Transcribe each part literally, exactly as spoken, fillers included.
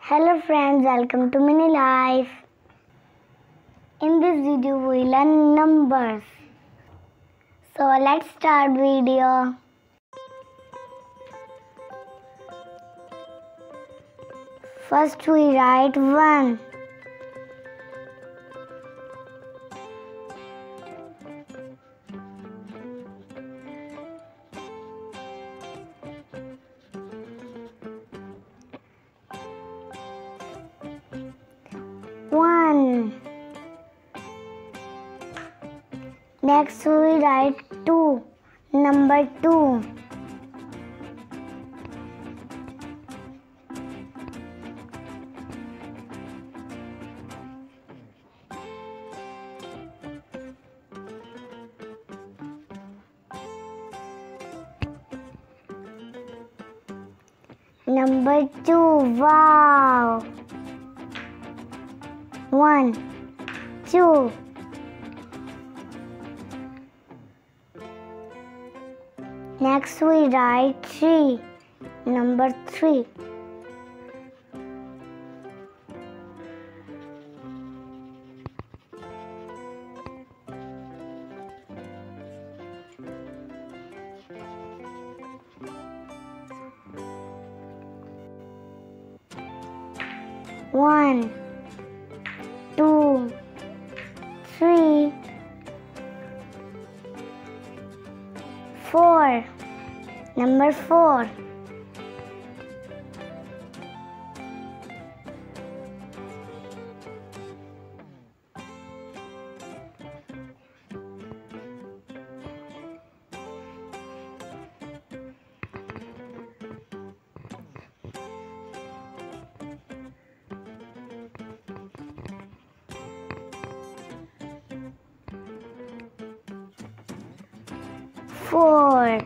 Hello friends, welcome to Mini Life. In this video we learn numbers. So let's start video. First we write one. One. Next we write two. Number two. Number two. Wow. One, two. Next we write three. Number three. One, two, three, four. Number four. Four.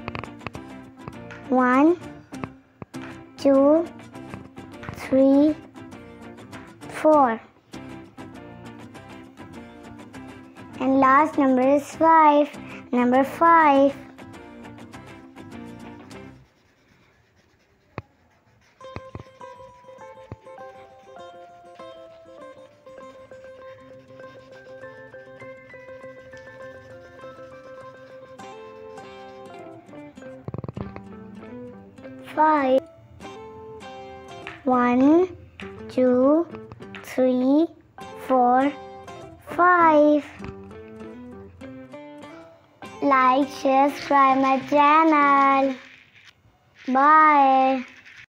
One, two, three, four. And last number is five. Number five. Five. One, two, three, four, five. Like, share, subscribe my channel. Bye.